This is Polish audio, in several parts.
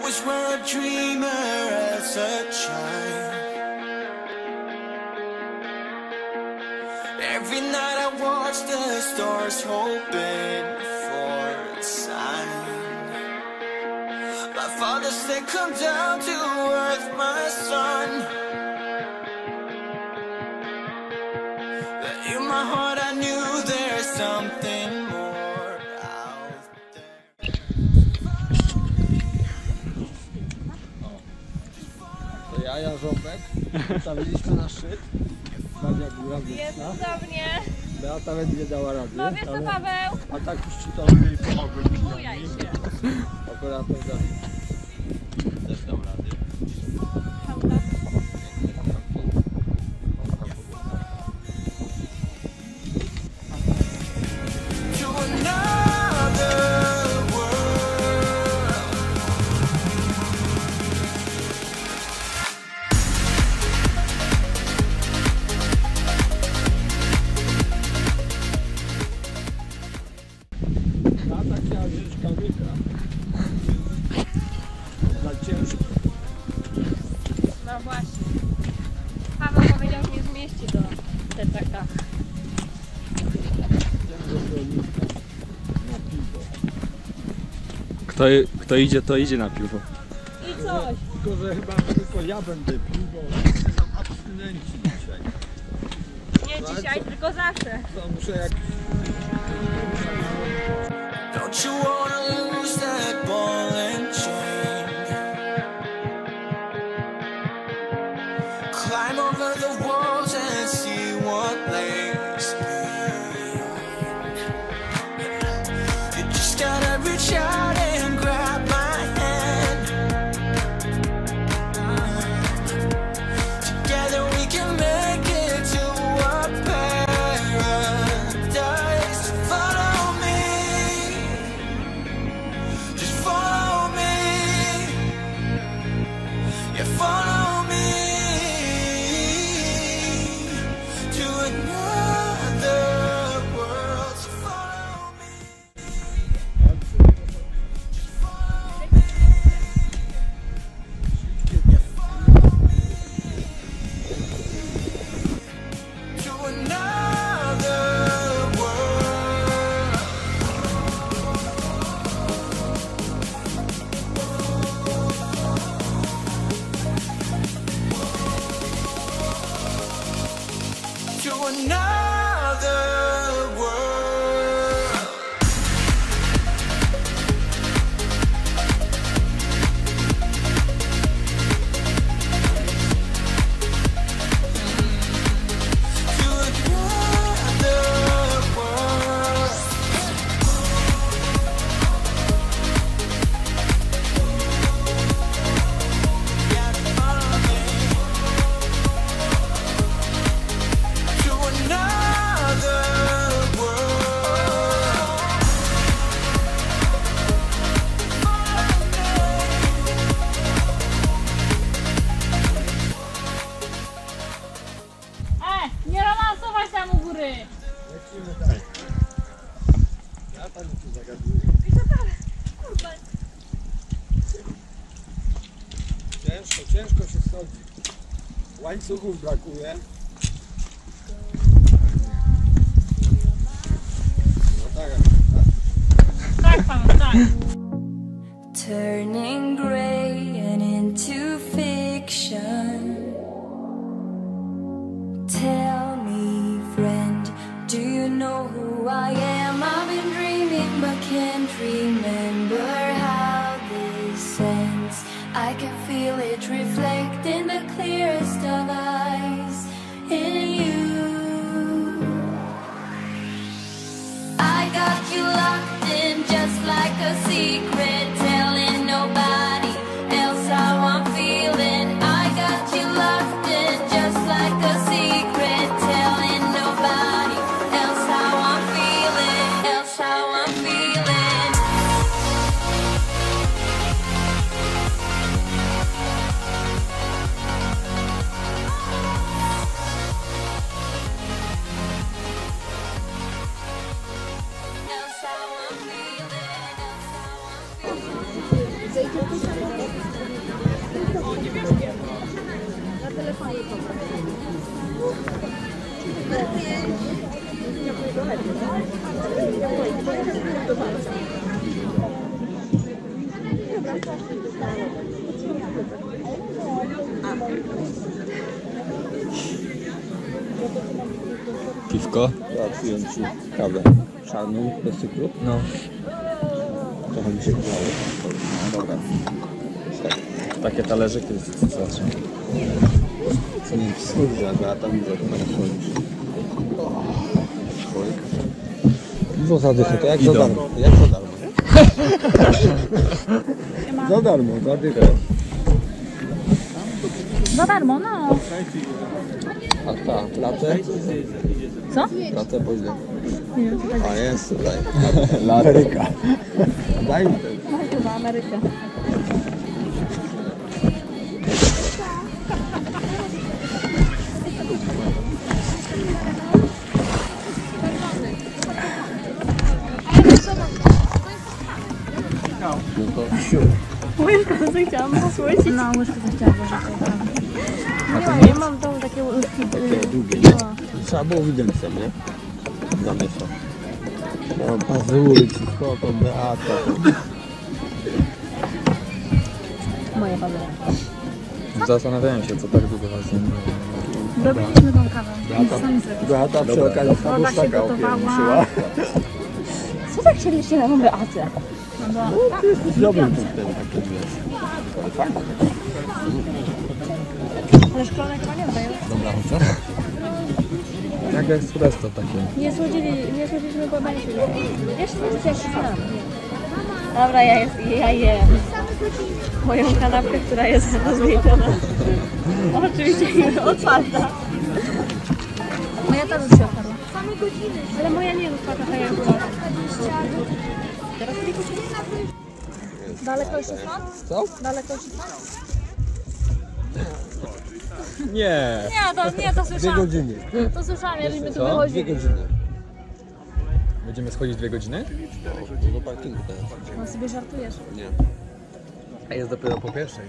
always were a dreamer as a child. Every night I watch the stars hoping for a sign. My father said, come down to earth, my son. But in my heart I knew there's something more out there. To ja Żąbek, stawiliśmy na szczyt. Nadia góra Jest cudownie. Beata nawet nie dała rady. No wiesz co, Paweł? A tak szczytowy jej pomogłem. Bujaj się. Operator Dawid też dał rady. No właśnie. Paweł powiedział, że nie zmieści do TCK. Kto idzie, to idzie na piwo. I coś. Tylko, że chyba tylko ja będę pił, bo jestem abstynenci dzisiaj. Nie dzisiaj, tylko zawsze. To muszę jak... Don't you wanna lose that ball and chain? Climb over the walls and see what lays behind. You just gotta reach out and grab my hand. Together we can make it to a paradise. Follow me. Just follow me, yeah, follow me to another world. So follow me. Just follow me. Yeah, follow me to another world. To another world. To another world. Yeah, follow me. To another world. Nie romansować tam u góry. Lecimy tak. Ja tam tu zagaduję. Ciężko się schodzi. Łańcuchów brakuje. No tak. Tak, Paweł, tak. Turning gray and into fiction. Tell me, friend, do you know who I am? I've been dreaming but can't remember how this ends. I can feel it reflect in the clearest of eyes in you. I got you locked in just like a secret, telling nobody else how I'm feeling. I got you locked in just like a secret, telling nobody else how I'm feeling, else how I'm feeling. Piwko? Załatwiłem ci kawę czarną, bez cukru. No. Trochę mi się udało. Dobra. Takie talerzyki zaczną. Co nie wschodzi, a tam widzę, to tak wchodzisz. Piwo za dychę, to jak za darmo. Jak za darmo, nie? Za darmo, za dychę. Za darmo, no. A ta, latę? Co? Latę po ile? Nie, A jest tutaj. Ameryka. Daj mi ten. no chyba Amerykę. Łyżkę to chciałam posłysić. No, łyżkę to chciałam włożyć. Ja mam w domu takie łyżki. Takie długie, nie? Trzeba było widelcem, nie? Zamieszać. No, pazury, to Beata. Moje pazury. Zastanawiałem się, co tak długo was nie Robiliśmy tą kawę. Beata przy okazji Woda się taka gotowała. opieruszyła. Co tak chcieliście na nowe Azję? No bo... Ty jesteś dobrym punktem, taki wiesz. Ale fajnie. Ale szklane chyba nie dają. Dobra, chociaż? Jak espresso takie. Nie słodziliśmy po bańcu. Wiesz co, ja się znam. Dobra, ja jem moją kanapkę, która jest rozwiedziona. Oczywiście otwarta. Moja ta już się otarła. Ale moja nie jest otwarta, ta jak była. Daleko jeszcze stąd? Co? Daleko jeszcze stąd? Nie. Nie, to 2 słyszałam. godziny. To słyszałam, jakbyśmy tu Co? 2 wychodzili. godziny. Będziemy schodzić 2 godziny? Do parkingu teraz. No sobie żartujesz. Nie. A jest dopiero po pierwszej.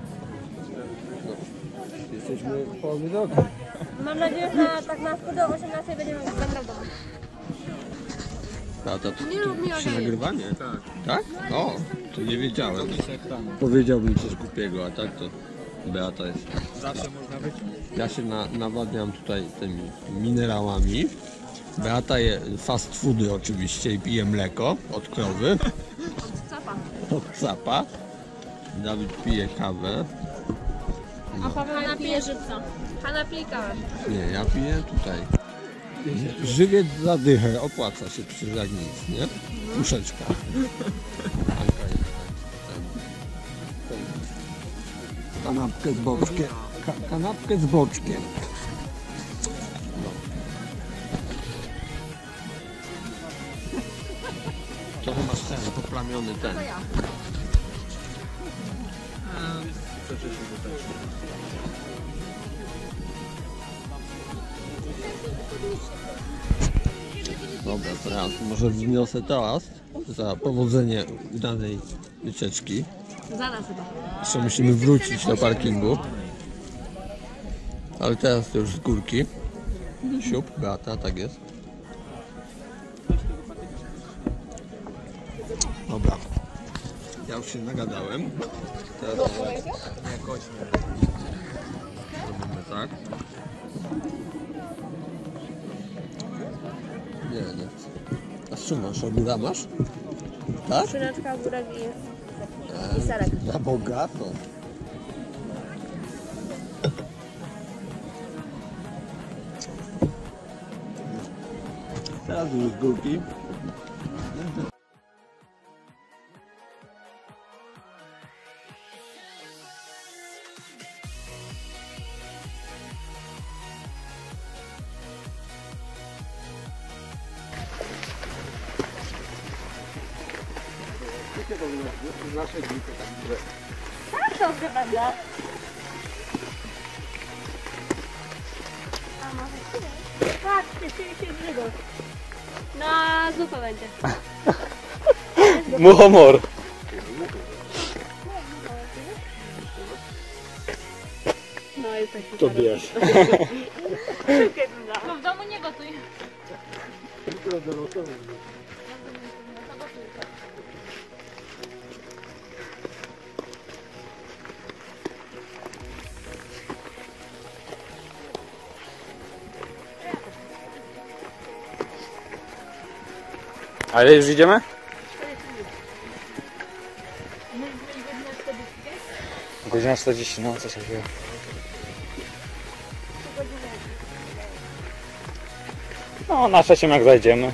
Jesteśmy w połowie drogi. Mam nadzieję, że tak na wchodu o 18 będziemy w domu. A to Nie rób mi się ogień. nagrywa? Nie. Tak. Tak? O, to nie wiedziałem. Powiedziałbym coś głupiego, a tak to Beata jest. Zawsze można być. Ja się nawadniam tutaj tymi minerałami. Beata je fast foody oczywiście i pije mleko od krowy. Od capa. Dawid pije kawę. A Paweł napije żywca. A napij kawę. Nie, ja piję tutaj. Żywiec za dychę, opłaca się przecież jak nic, nie? Puszeczka. Anka jest kanapkę z boczkiem. Kanapkę z boczkiem. No. Trochę masz ten poplamiony ten. Dobra, teraz może wzniosę toast za powodzenie udanej wycieczki. Zaraz chyba. Jeszcze musimy wrócić do parkingu. Ale teraz to już z górki. Siup, Beata, tak jest. Dobra. Ja już się nagadałem. Teraz jakoś robimy tak. Nie, nie chcę. A z czym masz? Ogóra masz? Tak? Szyneczka, ogórek i serek. Na bogato. Teraz już z górki. Nasze grupy tak, że Tak, dobrze będę. A może tak, się grzygą. Na zupę będzie. Muchomor. To bierz. No w domu nie gotuj. Ale już idziemy? Godzina 40, no coś takiego. No na trzecim jak zajdziemy.